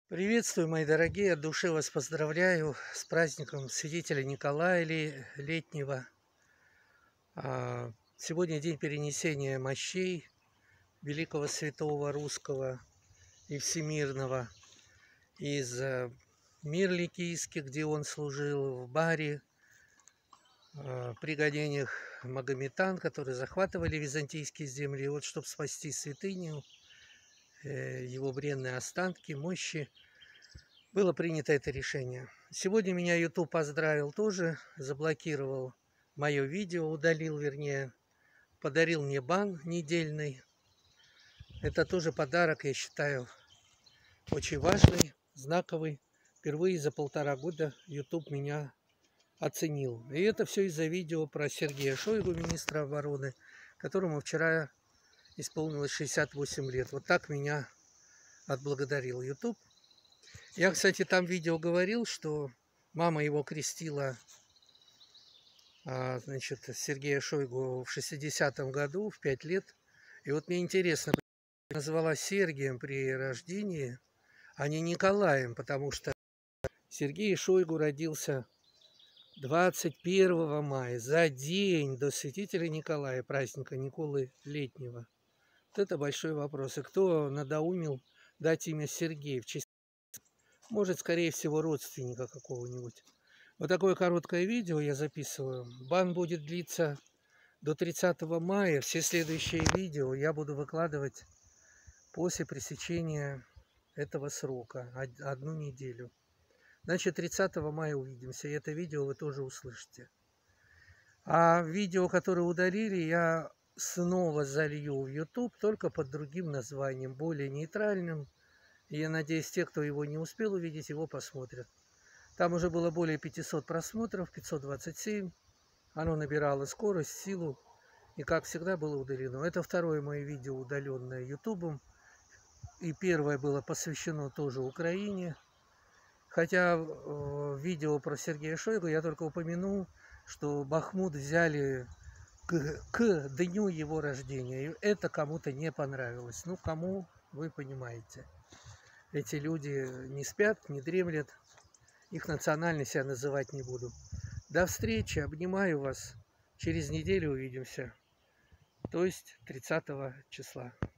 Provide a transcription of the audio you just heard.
Приветствую, мои дорогие, от души вас поздравляю с праздником святителя Николая Летнего. Сегодня день перенесения мощей великого святого русского и всемирного из мир Ликийский, где он служил, в Баре, при гонениях магометан, которые захватывали византийские земли. И вот, чтобы спасти святыню, его бренные останки, мощи, было принято это решение. Сегодня меня YouTube поздравил тоже, заблокировал мое видео, удалил, вернее, подарил мне бан недельный. Это тоже подарок, я считаю, очень важный, знаковый. Впервые за 1,5 года YouTube меня оценил. И это все из-за видео про Сергея Шойгу, министра обороны, которому вчера исполнилось 68 лет. Вот так меня отблагодарил YouTube. Я, кстати, там видео говорил, что мама его крестила, значит, Сергея Шойгу в 60-м году, в 5 лет. И вот мне интересно, назвала Сергием при рождении, а не Николаем, потому что Сергей Шойгу родился 21 мая, за день до святителя Николая, праздника Николы Летнего. Вот это большой вопрос. И кто надоумил дать имя Сергей в честь, может, скорее всего, родственника какого-нибудь. Вот такое короткое видео я записываю. Бан будет длиться до 30 мая. Все следующие видео я буду выкладывать после пресечения этого срока, 1 неделю. Значит, 30 мая увидимся, и это видео вы тоже услышите. А видео, которое удалили, я снова залью в YouTube, только под другим названием, более нейтральным. И я надеюсь, те, кто его не успел увидеть, его посмотрят. Там уже было более 500 просмотров, 527. Оно набирало скорость, силу. И, как всегда, было удалено. Это второе мое видео, удаленное Ютубом. И первое было посвящено тоже Украине. Хотя видео про Сергея Шойгу я только упомянул, что Бахмут взяли к дню его рождения. И это кому-то не понравилось. Ну, кому, вы понимаете. Эти люди не спят, не дремлят. Их национальность я называть не буду. До встречи, обнимаю вас. Через неделю увидимся. То есть 30 числа.